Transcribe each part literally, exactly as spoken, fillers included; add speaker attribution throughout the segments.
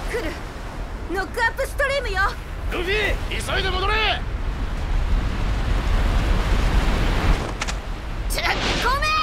Speaker 1: 来る。ノックアップストリームよ。
Speaker 2: ルフィ、急いで戻れ。
Speaker 1: ちょっごめん。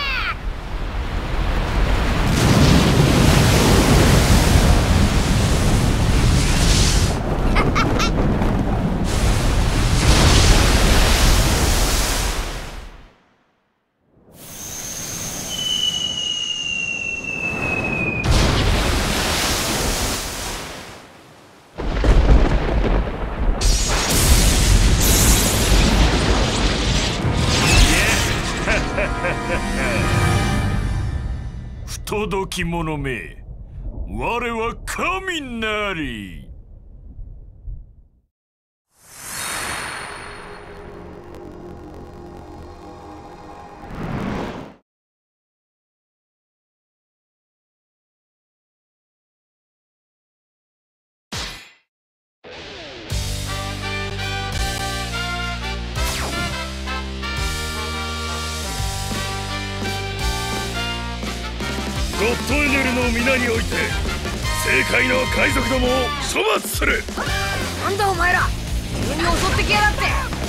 Speaker 3: 不届き者め、我は神なり。ゴッドエネルの皆において正解の海賊どもを処罰する。
Speaker 1: なんだお前ら、急に襲ってきやがって。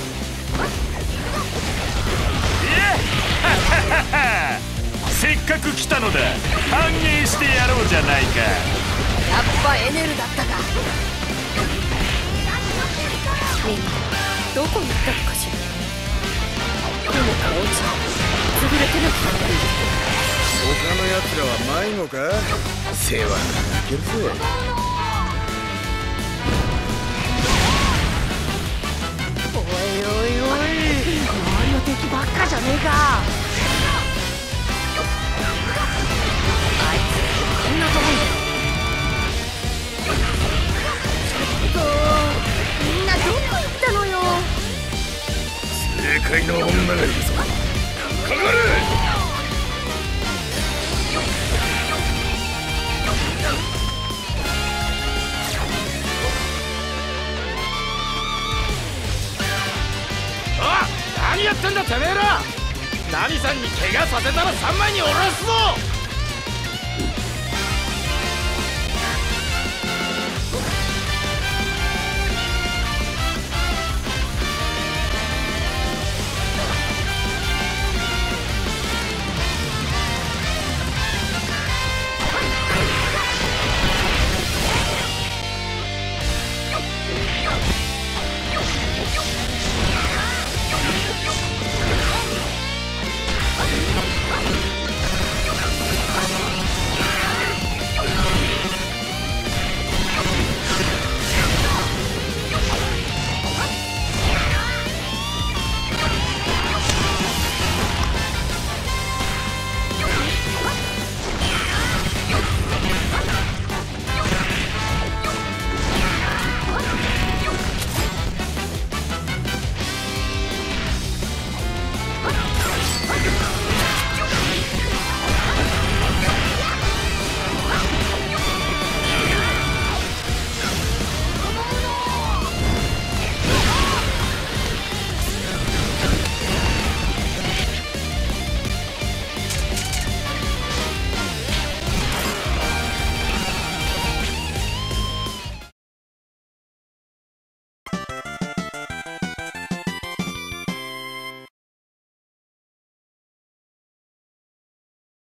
Speaker 3: せっかく来たのだ、歓迎してやろうじゃないか。
Speaker 1: やっぱエネルだったか。みんなどこに行ったのかしら。雲が落ちて潰れてなくなっている。
Speaker 2: 他の奴らは迷子か。世話が焼けるぜ。
Speaker 1: おいおいおい、周りの敵ばっかじゃねえか。あいつこんなとこに。ちょっとみんなどこ行ったのよ。
Speaker 3: 正解の女がいるぞ。かかれ。
Speaker 2: 何やってんだてめえら。ナミさんに怪我させたら三枚におろすぞ。